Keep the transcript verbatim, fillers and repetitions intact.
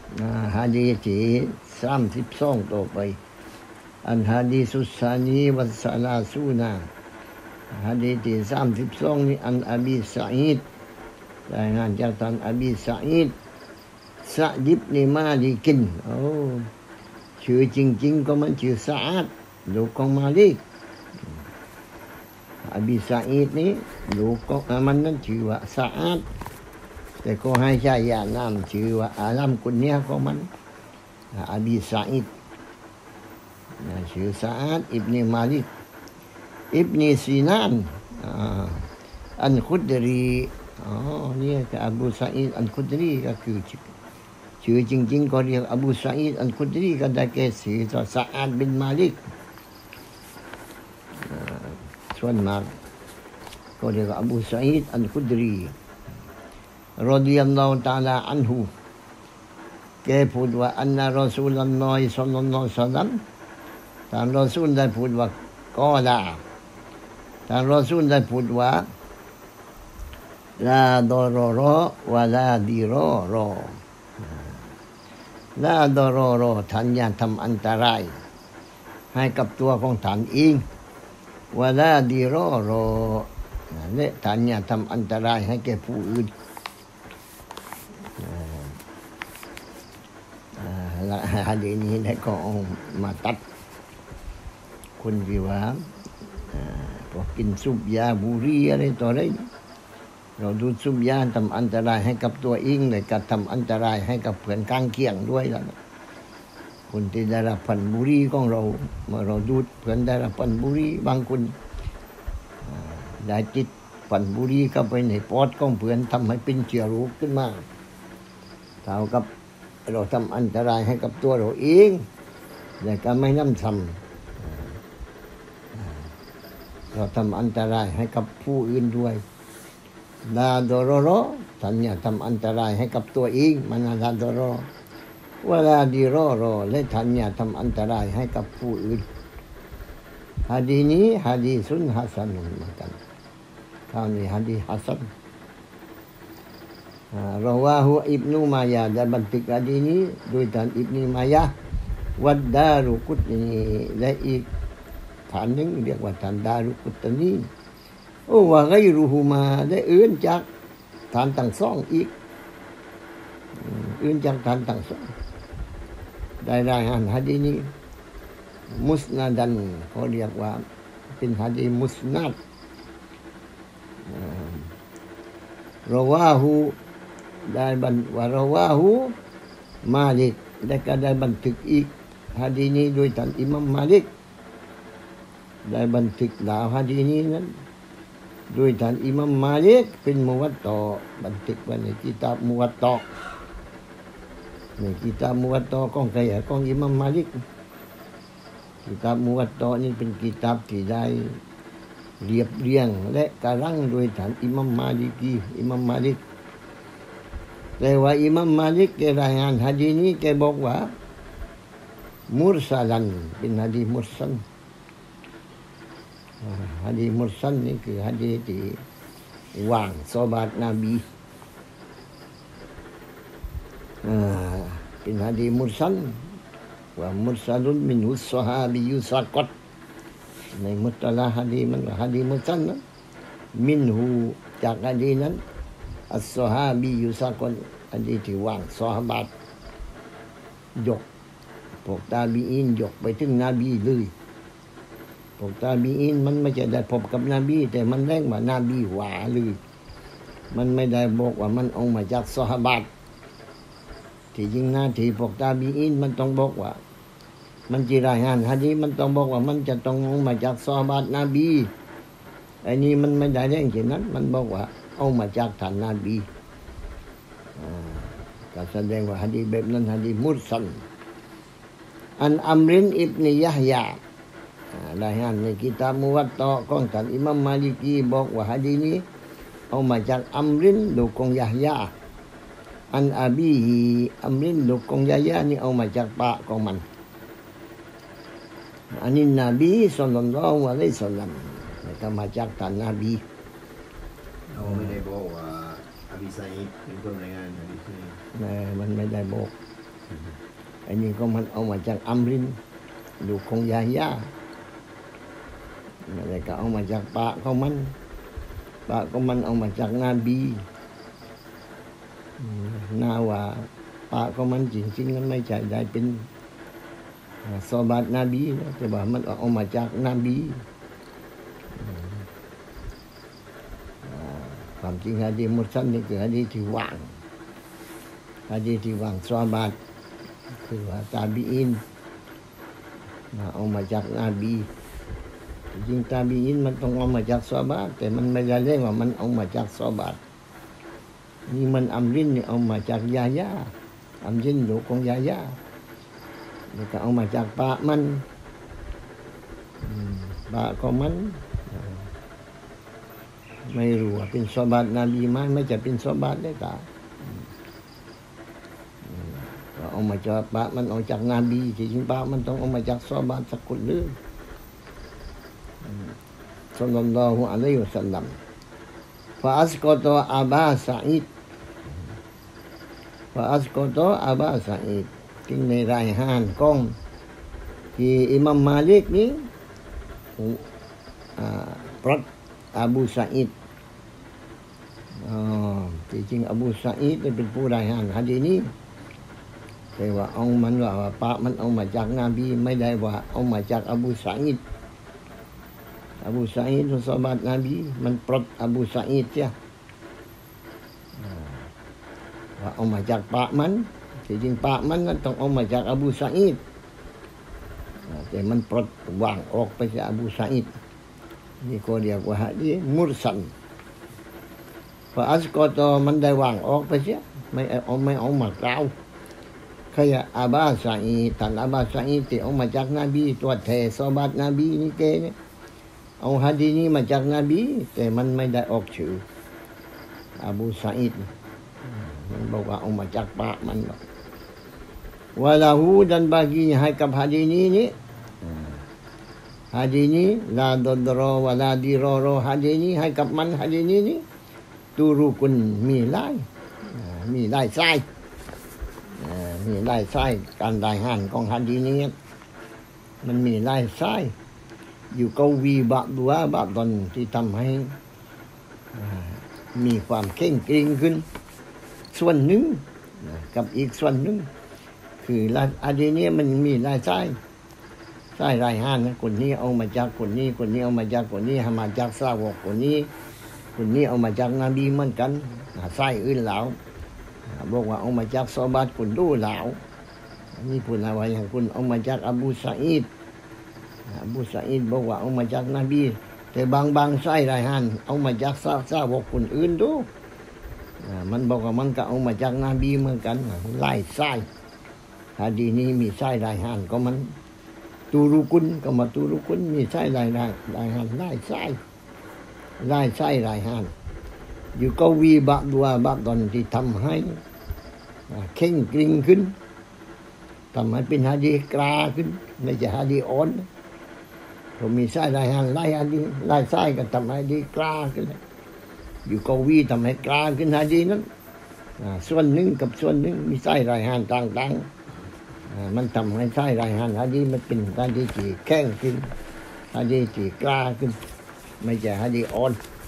ฮะดีษที่สามสิบสองต่อไปอันฮะดีสุสานีวัสลาซูนาฮะดีษที่สามสิบสองนี้อันอบีสะอีดรายงานจากท่านอบีสะอีดสะดิบนิมาลิกินโอ้ชื่อจริงๆก็มันชื่อสะอาดลูกของมาลิกอบีสะอีดนี้ลูกของมันนั้นชื่อว่าสะอาดแต่ก็ให้ฉายานามชื่อว่าอาลัมกุนเนียของมันอบีสะอีดชื่อสะอาดอิบเนมาลิกอิบเนซีนานอันคุดรีอ๋อนี่ก็อบูสะอีดอันคุดรีก็คือชื่อจริงๆก็เรียกอบูสะอีดอันคุดรีก็ได้แก่ชื่อสะอาดบินมาลิกส่วนมากก็เรียกอบูสะอีดอันคุดรีรดิยัลลอฮุตะอาลาอันฮุแกพูดว่าอันนะรอซูลุลลอฮิศ็อลลัลลอฮุอะลัยฮิวะซัลลัมท่านรอซูลได้พูดว่ากอลาท่านรอซูลได้พูดว่าลาดอรอรอวะลาดิรอรอลาดอรอรอท่านอย่าทำอันตรายให้กับตัวของท่านเองวะลาดิรอรอและท่านอย่าทำอันตรายให้แก่ผู้อื่นฮะดีนี้ได้ก็มาตัดคนที่ว่าพอกินซุปยาบุหรี่อะไรต่ออะไรเราดูซุปยาทำอันตรายให้กับตัวเองเลยก็ทำอันตรายให้กับเพื่อนข้างเคียงด้วยแล้วคนที่ได้รับพันบุหรี่ของเราเมื่อเราดูดเพื่อนได้รับพันบุหรี่บางคนได้ติดพันบุหรี่เข้าไปในปอดของเพื่อนทำให้เป็นเชื้อโรคขึ้นมาเท่ากับเราทำอันตรายให้กับตัวเราเองแต่ก็ไม่น้ำทำเราทำอันตรายให้กับผู้อื่นด้วยลาดอรอรอท่านอย่าทำอันตรายให้กับตัวเองมันลาดอรอวะลาดิรอรอและท่านอย่าทำอันตรายให้กับผู้อื่นฮะดีนี้ฮะดีสุนฮัสซันุนเหมือนกันคราวนี้ฮะดีฮัสซันรอวาหูอิบนุมายาได้บันทึกฮะดีนี้โดยท่านอิบนุมายาวัดดารุกุตนีและอีกฐานหนึ่งเรียกว่าฐานดารุกุตนีโอ้ว่าไกรุฮูมาได้อื่นจากฐานต่างสองอีกอื่นจากฐานต่างสองได้รายงานหะดีษนี้มุสนัดันเขาเรียกว่าเป็นหะดีษมุสนัดรอวาหูได้บันว่ารอวาหูมาลิกได้ก็ได้บันทึกอีกหะดีษนี้โดยท่านอิหม่ามมาลิกได้บันทึกดาวหะดีษนี้นั้นโดยท่านอิหม่ามมาลิกเป็นมุวัตตะบันทึกไว้ในกิตาบมุวัตตะในกิตาบมุวัตตะของใครของอิหม่ามมาลิกกิตาบมุวัตตะนี่เป็นกิตาบที่ได้เรียบเรียงและกำลังโดยท่านอิหม่ามมาลิกีอิหม่ามมาลิกแต่ว่าอิหม่ามมาลิกแกรายงานหะดีษนี้แกบอกว่ามุรซาลันเป็นหะดีษมุรซัลหะดีษมุรซัลนี่คือหะดีษที่วางซอฮาบะห์นบีเป็นหะดีษมุรซัลว่ามุรซาลุนมินฮุสซอฮาบียุซักตในมุตละหะดีษมันหะดีษมุรซัลนะมินฮูจากหะดีษนั้นอัสซอฮาบียุซักตหะดีษที่วางซอฮาบะห์ยกพวกตาบีอินยกไปถึงนบีเลยพวกตาบีอินมันไม่ใช่ได้พบกับนบีแต่มันแรงว่านบีหวาเลยมันไม่ได้บอกว่ามันออกมาจากซอฮาบะห์ที่จริงหน้าที่พวกตาบีอินมันต้องบอกว่ามันจีรายงานหะดีษมันต้องบอกว่ามันจะต้องออกมาจากซอฮาบะห์นบีไอ้นี่มันไม่ได้แรงเช่นนั้นมันบอกว่าออกมาจากท่านนบีก็แสดงว่าหะดีษแบบนั้นหะดีษมุรซัลอันอัมรินอิบนียะฮยารายงานในกิตาบมุวัตตะของท่านอิหม่ามมาลิกีบอกว่าหะดีษนี้เอามาจากอัมรินลูกของยะฮยาอันอบีฮิอัมรินลูกของยะฮยานี่เอามาจากป้าของมันอันนี้นบีศ็อลลัลลอฮุอะลัยฮิวะซัลลัมก็มาจากท่านนบีเราไม่ได้บอกว่าอบีไซด์เป็นคนรายงานหะดีษนี้มันไม่ได้บอกอันนี้ก็มันเอามาจากอัมรินลูกของยาย่าอะไรก็เอามาจากปะของมันปะของมันเอามาจากนาบีนาว่าปะของมันจริงๆนั้นไม่ใช่ได้เป็นซอบัตนาบีนะแต่ว่ามันเอามาจากนาบีความจริงฮะดีมุสลิมนี่คือฮะดีที่ว่างฮะดีที่ว่างซอบัตคือว่าตาบีอินเอามาจากนาบีจริงตาบีอินมันต้องเอามาจากซอบัตแต่มันไม่ได้เรียกว่ามันเอามาจากซอบัตนี่มันอัมรินนี่เอามาจากยาย่าอัมรินลูกของยาย่าแล้วก็เอามาจากปะมันปะของมันไม่รู้ว่าเป็นซอบัตนาบีไหมไม่จะเป็นซอบัตได้ตาเอามาจากปะมันเอาจากนาบีจริงๆปะมันต้องเอามาจากซอบัตสักคนนึงศ็อลลัลลอฮุอะลัยฮิวะซัลลัมฟาอัสกอตอาบาซะอีดฟาอัสกอตอาบาซะอีดที่ในรายงานของที่อิหม่ามมาลิกนี้ปลดอบูซะอีดที่จริงอบูซะอีดเป็นผู้รายงานหะดีษนี้แต่ว่าเอามันว่าปะมันเอามาจากนบีไม่ได้ว่าเอามาจากอบูซะอีดอบูซะอีดซอบัตนบีมันปลดอบูซะอีดเสียว่าเอามาจากปะมันที่จริงปะมันนั้นต้องเอามาจากอบูซะอีดแต่มันปลดวางออกไปจากอบูซะอีดนี่ก็เรียกว่าหะดีษมุรซัลพออัสกอตมันได้วางออกไปเสียไม่เอาไม่เอามากล่าวขยะอาบาซะอีดท่านอาบาซะอีดที่เอามาจากนบีตัวแทนซอบัตนบีนี่เกเนี่ยเอาหะดีษนี้มาจากนบีแต่มันไม่ได้ออกชื่ออบูซะอีดมันบอกว่าเอามาจากปากมันวะลาหูdan bagiให้กับหะดีษนี้นี่หะดีษนี้ลาดดรอวะลาดิรอรอหะดีษนี้ให้กับมันหะดีษนี้นี่ตุรุกุนมีหลายมีหลายสายมีหลายสายการรายงานของหะดีษนี้มันมีหลายสายอยู่กวีบะดัวบะตนที่ทำให้มีความเข่งเกรงขึ้นส่วนหนึ่งกับอีกส่วนหนึ่งคืออะดีษนี้มันมีหลายสายสายรายงานนะคนนี้เอามาจากคนนี้คนนี้เอามาจากคนนี้เอามาจากสาวกคนนี้คนนี้เอามาจากนบีเหมือนกันสายอื่นแล้วบอกว่าเอามาจากซอบัตคนดูแล้วนี่พูดอะไรอย่างคุณเอามาจากอบูซะอีดอบูซะอีดบอกว่าเอามาจากนบีแต่บางบางสายรายงานเอามาจากสาวกคนอื่นดูมันบอกว่ามันก็เอามาจากนบีเหมือนกันไล่สายหะดีษนี้มีสายรายงานก็มันตูรุกุนก็มาตูรุกุนมีสายรายรายรายงานไล่สายไล่สายรายงานอยู่กวีบะดัวบะตนที่ทำให้เข่งกริ้งขึ้นทำให้เป็นหะดีษกลาขึ้นไม่ใช่หะดีษอ่อนผมมีสายรายงานไล่หะดีษไล่สายก็ทำให้หะดีษกลาขึ้นอยู่กวีทำให้กลาขึ้นหะดีษนั้นส่วนหนึ่งกับส่วนหนึ่งมีสายรายงานต่างๆมันทำให้สายรายงานหะดีษมันเป็นหะดีษที่แข็งขึ้นหะดีษที่กลาขึ้นไม่ใช่หะดีษอ่อน